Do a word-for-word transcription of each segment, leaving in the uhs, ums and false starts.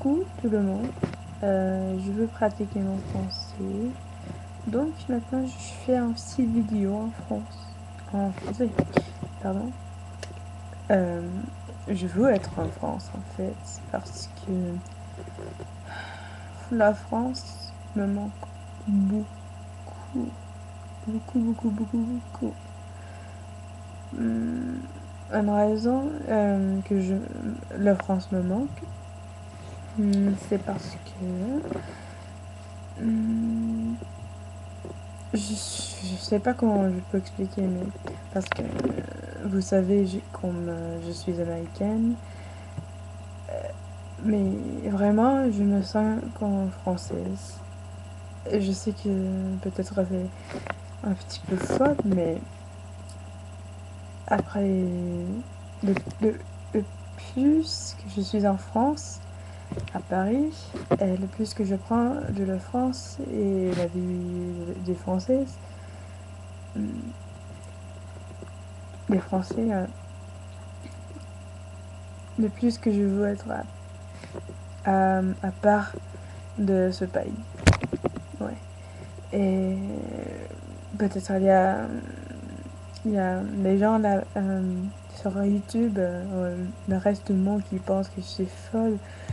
coucou tout le monde, euh, je veux pratiquer mon français, donc maintenant je fais un petit vidéo en France, en français, pardon. Euh, je veux être en France en fait, parce que la France me manque beaucoup, beaucoup, beaucoup, beaucoup, beaucoup. Hum, une raison euh, que je, la France me manque, hum, c'est parce que hum, Je, je sais pas comment je peux expliquer, mais parce que euh, vous savez, j'ai- comme euh, je suis américaine, mais vraiment, je me sens comme française. Et je sais que peut-être c'est un petit peu folle, mais après, le, le, le plus que je suis en France, à Paris, et le plus que je prends de la France et la vie des Françaises, hum, les Français, euh, le plus que je veux être à, à part de ce pays. Ouais. Et peut-être il y a, il y a des gens là euh, sur YouTube, euh, le reste du monde qui pense que je suis folle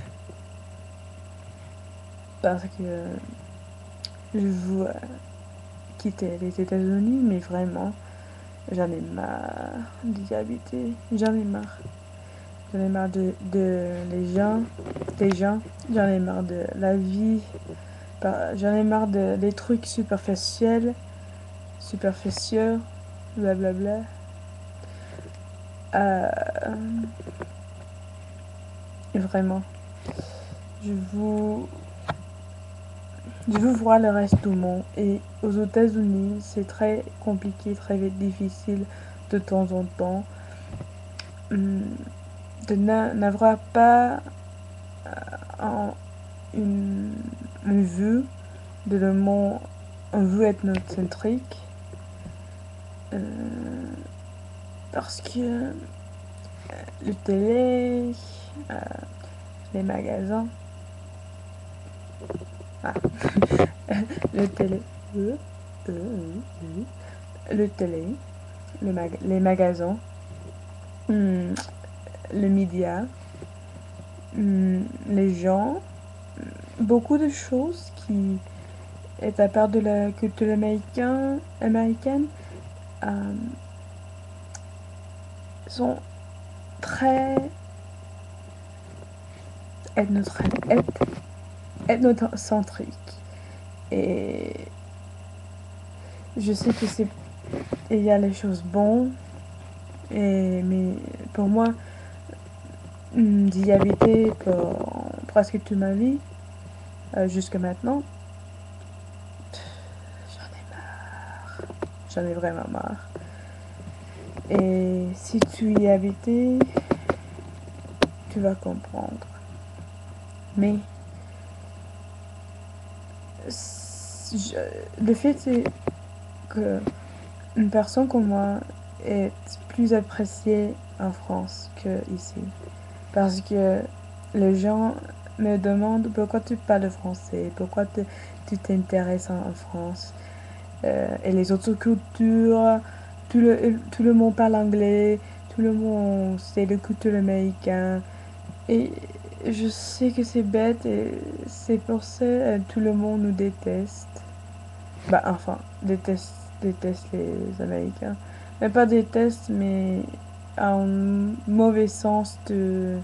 parce que je veux quitter les États-Unis, mais vraiment, j'en ai marre d'y habiter. J'en ai marre. J'en ai marre de, de les gens, des gens. J'en ai marre de la vie. J'en ai marre de, des trucs superficiels, superficieux, blablabla. Euh, vraiment, je veux, je veux voir le reste du monde. Et aux États-Unis, c'est très compliqué, très difficile de temps en temps hum, de n'avoir pas un- une, une vue de le monde, une vue ethnocentrique. Euh, parce que le télé, euh, les magasins, ah, le télé, euh, euh, euh, le télé, le mag les magasins, hum, le média, hum, les gens, beaucoup de choses qui est à part de la culture américaine, américaine euh, sont très ethnocentriques. Et je sais que c'est il y a les choses bonnes, et, mais pour moi, d'y habiter pour presque toute ma vie, euh, jusque maintenant, j'en ai marre. J'en ai vraiment marre. Et si tu y habitais, tu vas comprendre. Mais je, le fait c'est que une personne comme moi est plus appréciée en France que ici. Parce que les gens me demandent pourquoi tu parles français, pourquoi te, tu t'intéresses en, en France. Euh, et les autres cultures, tout le, tout le monde parle anglais, tout le monde sait le culture américain. Et je sais que c'est bête et c'est pour ça que tout le monde nous déteste. Bah enfin, déteste, déteste les Américains. Mais pas déteste, mais en mauvais sens de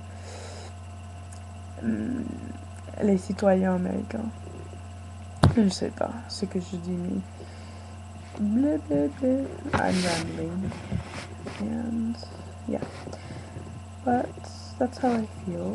hum, les citoyens américains. Je sais pas ce que je dis, mais blé blé blé. I'm rambling. And yeah. But that's how I feel.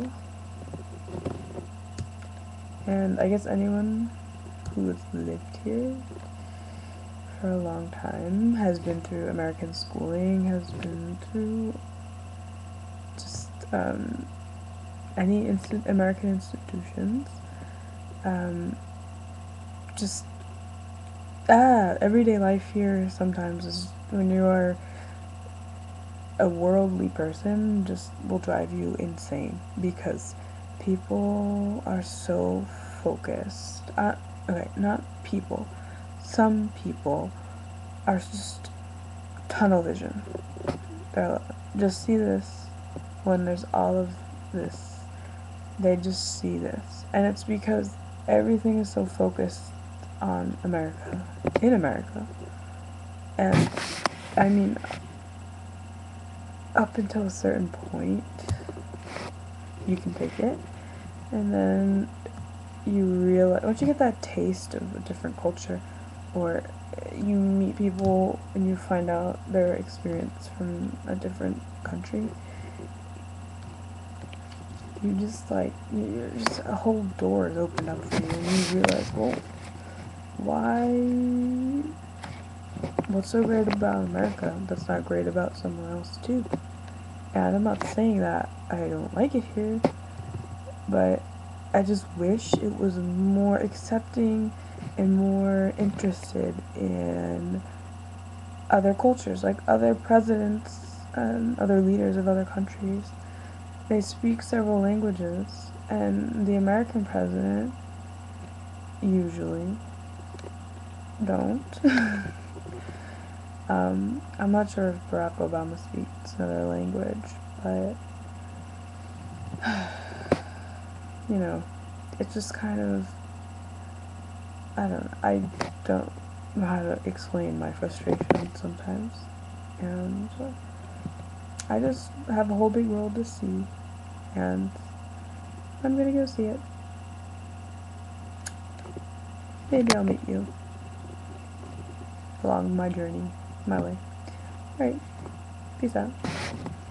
And I guess anyone who has lived here for a long time, has been through American schooling, has been through just um, any insti- American institutions. Um, just ah, everyday life here sometimes is when you are a worldly person, just will drive you insane because people are so focused. Uh, okay, not people. Some people are just tunnel vision. They're just see this when there's all of this. They just see this. And it's because everything is so focused on America, in America. And I mean, up until a certain point, you can take it. And then you realize, once you get that taste of a different culture, or you meet people and you find out their experience from a different country, you just like, you're just, a whole door is opened up for you, and you realize, well, why, what's so great about America that's not great about somewhere else too? And I'm not saying that I don't like it here, but I just wish it was more accepting and more interested in other cultures, like other presidents and other leaders of other countries. They speak several languages, and the American president usually don't. um, I'm not sure if Barack Obama speaks another language, but you know, it's just kind of, I don't I don't know how to explain my frustration sometimes, and I just have a whole big world to see, and I'm gonna go see it. Maybe I'll meet you along my journey, my way. Alright, peace out.